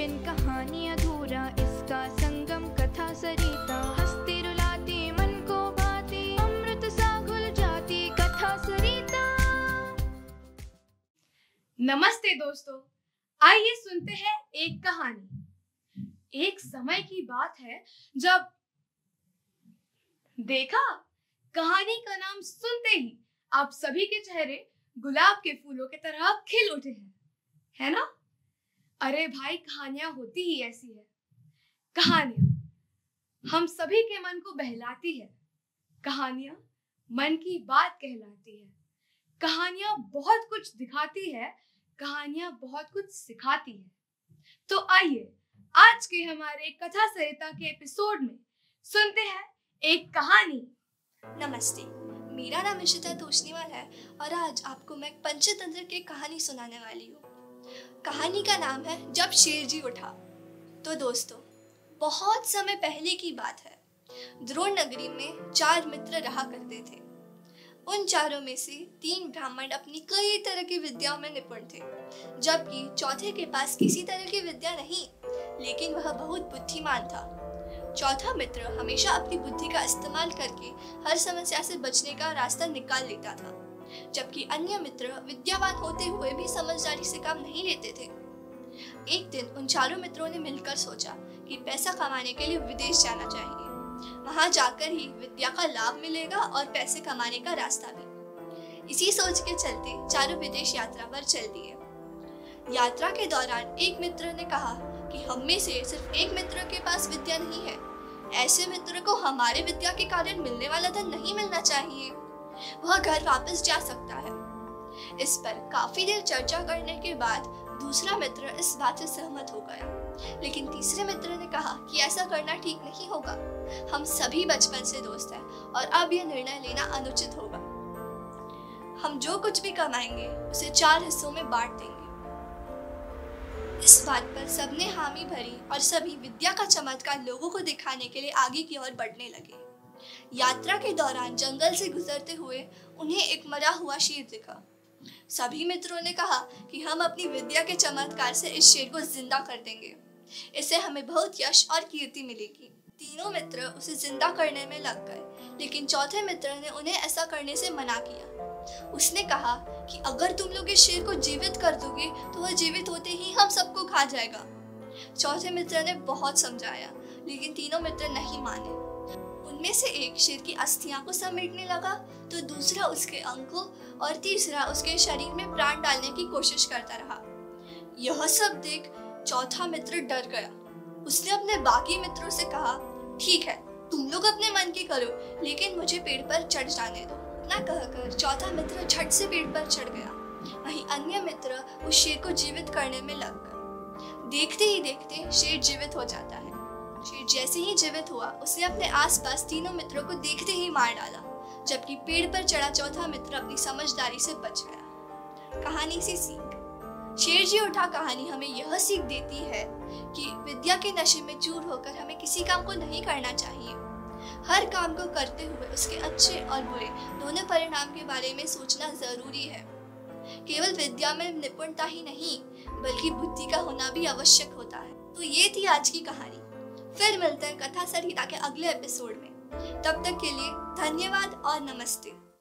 बिन कहानी अधूरा, इसका संगम कथा सरिता। हंसती रुलाती मन को भाती, अमृत सा घुल जाती कथा सरिता। नमस्ते दोस्तों, आइए सुनते हैं एक कहानी। एक समय की बात है जब देखा, कहानी का नाम सुनते ही आप सभी के चेहरे गुलाब के फूलों की तरह खिल उठे हैं, है ना? अरे भाई, कहानियां होती ही ऐसी है। कहानियां हम सभी के मन को बहलाती है। कहानियां मन की बात कहलाती है। कहानियां बहुत कुछ दिखाती है। कहानियां बहुत कुछ सिखाती है। तो आइए आज के हमारे कथा सरिता के एपिसोड में सुनते हैं एक कहानी। नमस्ते, मेरा नाम इशिता तोशनीवाल है और आज आपको मैं पंचतंत्र की कहानी सुनाने वाली हूँ। कहानी का नाम है जब शेर जी उठा। तो दोस्तों, बहुत समय पहले की बात है। द्रोण नगरी में 4 मित्र रहा करते थे। उन चारों में से 3 ब्राह्मण अपनी कई तरह की विद्याओं में निपुण थे, जबकि चौथे के पास किसी तरह की विद्या नहीं, लेकिन वह बहुत बुद्धिमान था। चौथा मित्र हमेशा अपनी बुद्धि का इस्तेमाल करके हर समस्या से बचने का रास्ता निकाल लेता था, जबकि अन्य मित्र विद्यावान होते हुए भी समझदारी से काम नहीं लेते थे। एक दिन उन चारों मित्रों ने मिलकर सोचा कि पैसा कमाने के लिए विदेश जाना चाहिए। वहां जाकर ही विद्या का लाभ मिलेगा और पैसे कमाने का रास्ता भी। इसी सोच के चलते चारों विदेश यात्रा पर चल दिए। यात्रा के दौरान एक मित्र ने कहा कि हम में से सिर्फ एक मित्र के पास विद्या नहीं है। ऐसे मित्र को हमारे विद्या के कारण मिलने वाला धन नहीं मिलना चाहिए। वह घर वापस जा सकता है। इस पर काफी देर चर्चा करने के बाद दूसरा मित्र इस बात से सहमत हो गया, लेकिन तीसरे मित्र ने कहा कि ऐसा करना ठीक नहीं होगा। हम सभी बचपन से दोस्त हैं और अब यह निर्णय लेना अनुचित होगा। हम जो कुछ भी कमाएंगे उसे 4 हिस्सों में बांट देंगे। इस बात पर सबने हामी भरी और सभी विद्या का चमत्कार लोगों को दिखाने के लिए आगे की ओर बढ़ने लगे। यात्रा के दौरान जंगल से गुजरते हुए उन्हें एक मरा हुआ शेर दिखा। सभी मित्रों ने कहा कि हम अपनी विद्या के चमत्कार से इस शेर को जिंदा कर देंगे। इससे हमें बहुत यश और कीर्ति मिलेगी। तीनों मित्र उसे जिंदा करने में लग गए, लेकिन चौथे मित्र ने उन्हें ऐसा करने से मना किया। उसने कहा कि अगर तुम लोग इस शेर को जीवित कर दोगे तो वह जीवित होते ही हम सबको खा जाएगा। चौथे मित्र ने बहुत समझाया, लेकिन तीनों मित्र नहीं माने। उनमें से एक शेर की अस्थियां को समेटने लगा, तो दूसरा उसके अंगों और तीसरा उसके शरीर में प्राण डालने की कोशिश करता रहा। यह सब देख चौथा मित्र डर गया। उसने अपने बाकी मित्रों से कहा, ठीक है, तुम लोग अपने मन की करो, लेकिन मुझे पेड़ पर चढ़ जाने दो। इतना कहकर चौथा मित्र झट से पेड़ पर चढ़ गया। वहीं अन्य मित्र उस शेर को जीवित करने में लग गए। देखते ही देखते शेर जीवित हो जाता है। शेर जैसे ही जीवित हुआ, उसने अपने आसपास तीनों मित्रों को देखते ही मार डाला, जबकि पेड़ पर चढ़ा चौथा मित्र अपनी समझदारी से बच गया। कहानी से सीख। शेर जी उठा कहानी हमें यह सीख देती है कि विद्या के नशे में चूर होकर हमें किसी काम को नहीं करना चाहिए। हर काम को करते हुए उसके अच्छे और बुरे दोनों परिणाम के बारे में सोचना जरूरी है। केवल विद्या में निपुणता ही नहीं, बल्कि बुद्धि का होना भी आवश्यक होता है। तो ये थी आज की कहानी। फिर मिलते हैं कथा सरिता के अगले एपिसोड में। तब तक के लिए धन्यवाद और नमस्ते।